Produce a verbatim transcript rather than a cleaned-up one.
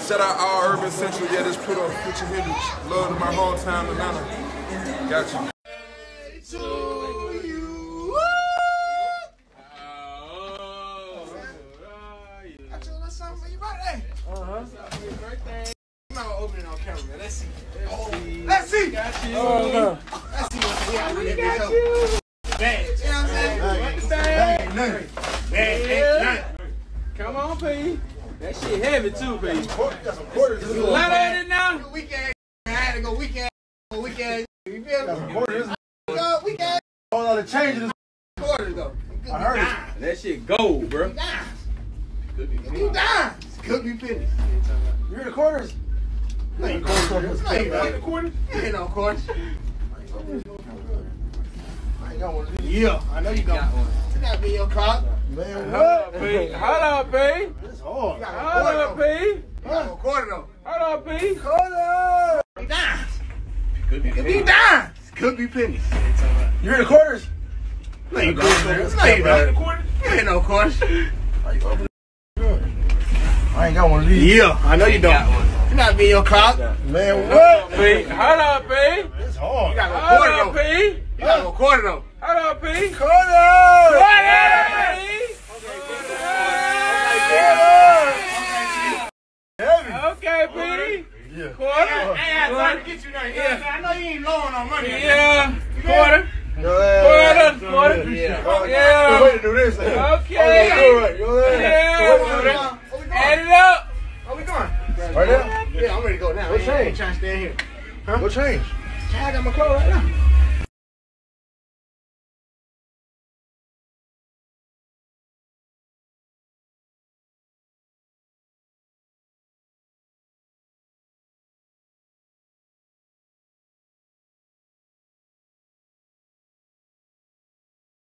Shout out all Urban Central. Yeah, this put on Future Hendrix. Love to my hometown, Atlanta. Got you. To you. I told her something for your birthday. Uh-huh. Birthday. I'm not gonna open it on camera, man. Let's see. Let's oh. see. Let's see. Got you. Uh-huh. Let's see what's here. We got you. Bad. You know what I'm saying? Bad. Bad. Bad. Bad. Come on, P. That shit heavy too, baby. Got some quarters. There's a lot of it now. Weekend. I had to go weekend. Go weekend. You feel me? Got some quarters. Go weekend. All lot of changes. Quarters though. I heard it. That shit gold, bro. Could be finished. Could be finished. You hear the quarters? No, you quarters. No, you hear the quarters? You ain't no quarters. I ain't got one of these. Yeah, I know you got one. You gotta be in your car. Man, what? Hold on, P. It's hard. Hold on, P. You got a quarter though. Hold on, P. Quarter. Be down. Could be finished. Be down. Could be finished. You hear the quarters? No, you quarters. No, you don't. You ain't no quarters. I ain't got one of these. Yeah, I know you don't. You not be in your car. Man, what? P. Hold on, P. It's hard. You got a quarter though. P. You got a quarter though. Hold on, P. Quarter. Quarter. Okay, P. Yeah. Quarter. Hey, I tried to get you there. Yeah. I know you ain't low on money. Yeah. Quarter. Quarter. Quarter. Yeah. Yeah. Way to do this. Okay. Okay. Yeah. Add it up. Where we going? Right now? Yeah, I'm ready to go now. What change? Trying to stay here. Huh? What change? I got my clothes right now.